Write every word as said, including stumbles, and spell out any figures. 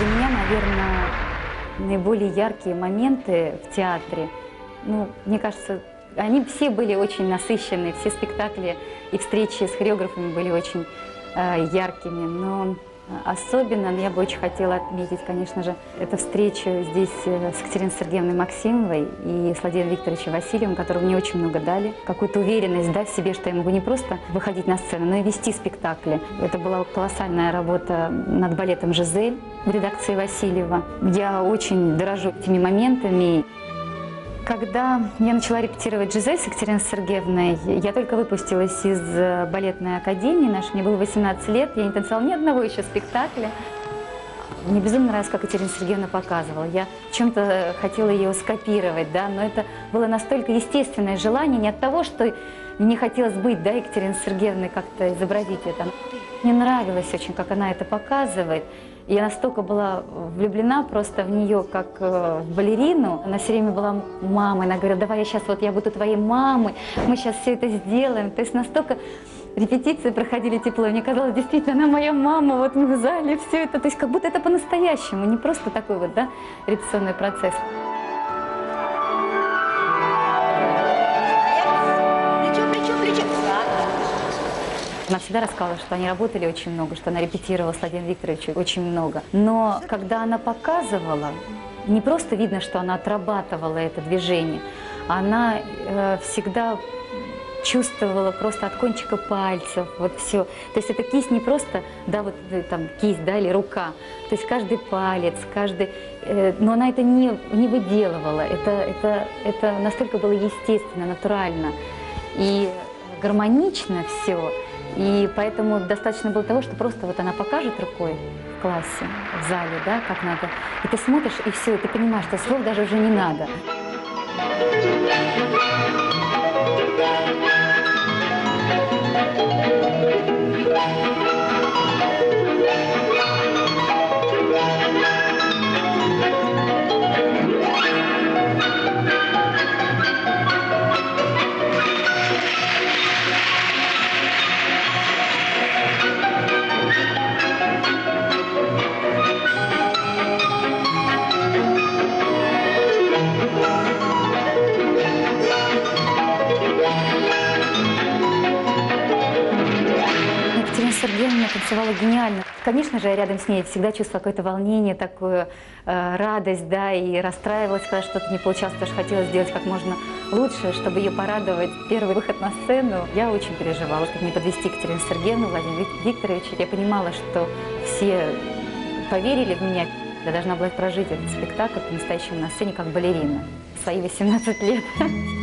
Для меня, наверное, наиболее яркие моменты в театре, ну, мне кажется, они все были очень насыщенные, все спектакли и встречи с хореографами были очень э, яркими, но особенно я бы очень хотела отметить, конечно же, эту встречу здесь с Екатериной Сергеевной Максимовой и с Владимиром Викторовичем Васильевым, которые мне очень много дали. Какую-то уверенность, да, в себе, что я могу не просто выходить на сцену, но и вести спектакли. Это была колоссальная работа над балетом «Жизель» в редакции Васильева. Я очень дорожу этими моментами. Когда я начала репетировать «Жизель» с Екатериной Сергеевной, я только выпустилась из балетной академии нашей, мне было восемнадцать лет, я не танцевала ни одного еще спектакля. Мне безумно нравилось, как Екатерина Сергеевна показывала. Я в чем-то хотела ее скопировать, да, но это было настолько естественное желание, не от того, что мне хотелось быть, да, Екатериной Сергеевной, как-то изобразить это. Мне нравилось очень, как она это показывает. Я настолько была влюблена просто в нее, как в балерину. Она все время была мамой. Она говорила: давай я сейчас, вот я буду твоей мамой, мы сейчас все это сделаем. То есть настолько репетиции проходили тепло. Мне казалось, действительно, она моя мама, вот мы в зале, все это. То есть как будто это по-настоящему, не просто такой вот, да, репетиционный процесс. Она всегда рассказывала, что они работали очень много, что она репетировала с Владимиром Викторовичем очень много. Но когда она показывала, не просто видно, что она отрабатывала это движение, она э, всегда чувствовала просто от кончика пальцев, вот все. То есть эта кисть не просто, да, вот там кисть, да, или рука. То есть каждый палец, каждый... Э, но она это не, не выделывала. Это, это, это настолько было естественно, натурально и гармонично все. И поэтому достаточно было того, что просто вот она покажет рукой в классе, в зале, да, как надо. И ты смотришь, и все, и ты понимаешь, что слов даже уже не надо. Сергеевна танцевала гениально. Конечно же, я рядом с ней всегда чувствовала какое-то волнение, такую э, радость, да, и расстраивалась, когда что-то не получалось, потому что хотела сделать как можно лучше, чтобы ее порадовать. Первый выход на сцену, я очень переживала, как мне подвести Екатерину Сергеевну, Владимира Викторовича. Я понимала, что все поверили в меня. Я должна была прожить этот спектакль по-настоящему на сцене как балерина. В свои восемнадцать лет.